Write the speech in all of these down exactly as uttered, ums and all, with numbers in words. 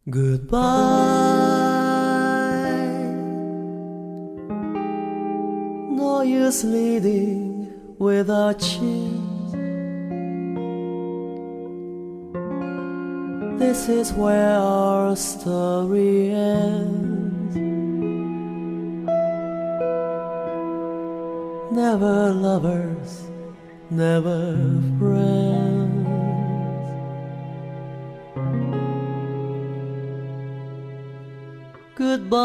Goodbye. No use leading without cheers. This is where our story ends. Never lovers, never friends. Goodbye.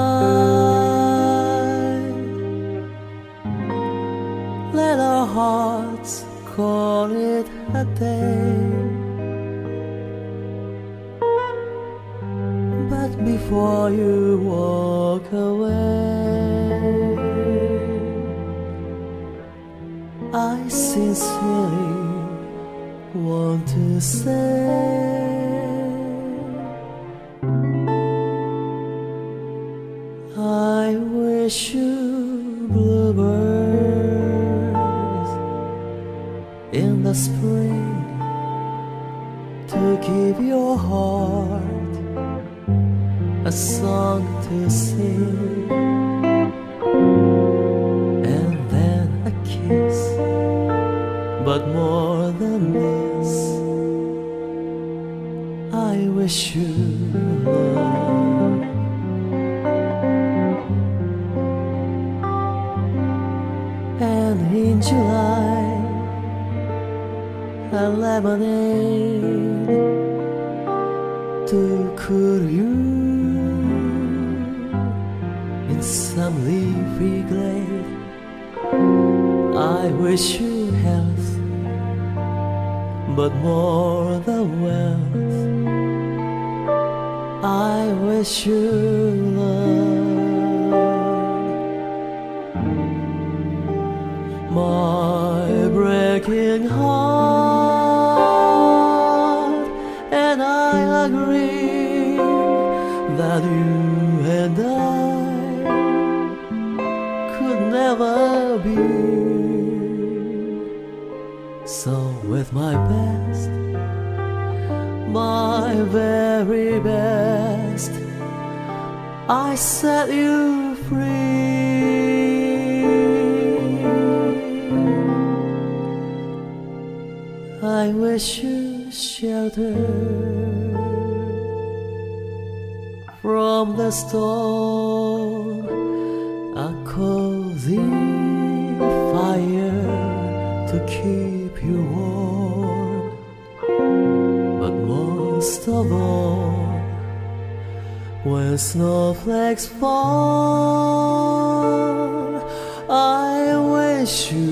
Let our hearts call it a day. But before you walk away, I sincerely want to say, I wish you bluebirds in the spring to give your heart a song to sing, and then a kiss, but more than this, I wish you love. And in July, a lemonade to cool you in some leafy glade. I wish you health, but more the wealth. I wish you love. My breaking heart, and I agree that you and I could never be. So with my best, my very best, I set you free. I wish you shelter from the storm, a cozy fire to keep you warm, but most of all, when snowflakes fall, I wish you